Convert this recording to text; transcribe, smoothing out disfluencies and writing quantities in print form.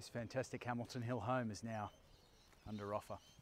This fantastic Hamilton Hill home is now under offer.